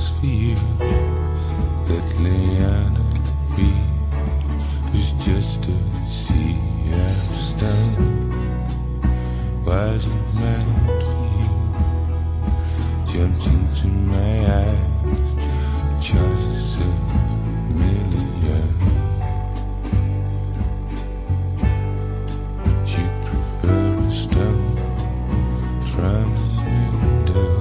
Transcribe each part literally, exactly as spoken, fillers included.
for you. That Liana Reed was just a sea of stone. Wasn't meant for you. Jumped into my eyes, choice a million. Would you prefer a stone from the window?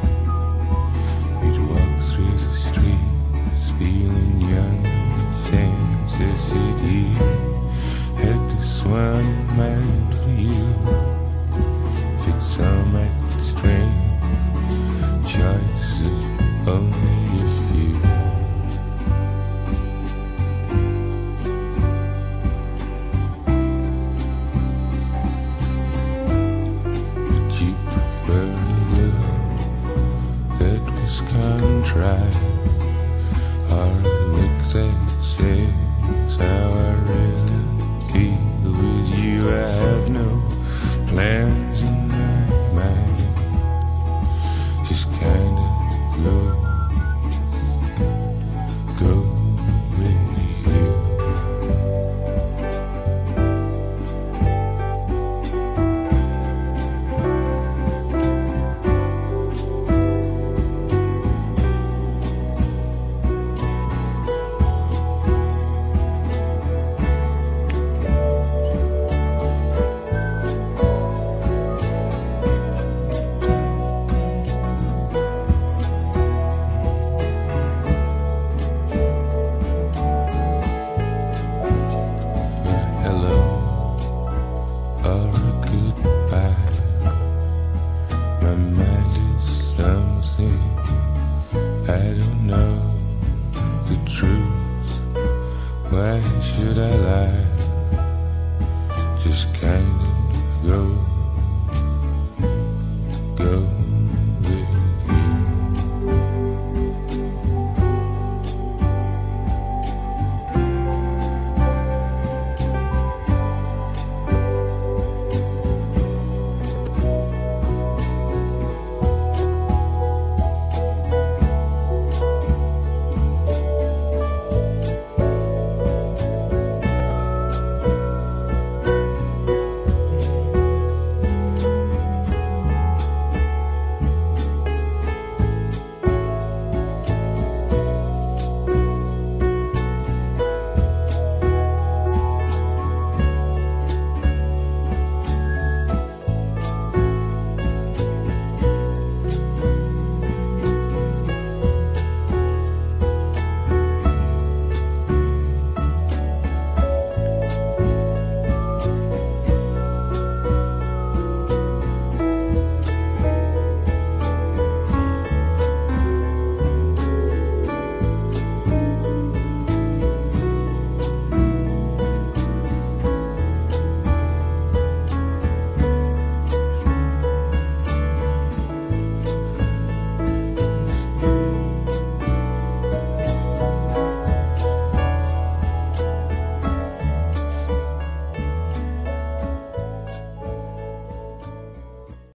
We'd walk through the streets, feeling young and tense as city. Had this one in mind for you. If it's all my strength, choice of only a few. Would you prefer love that was contrived, or a look that says how I really feel with you? I have no plans in my mind, just kind of go, go with you. Why should I lie? Just kind of go, go.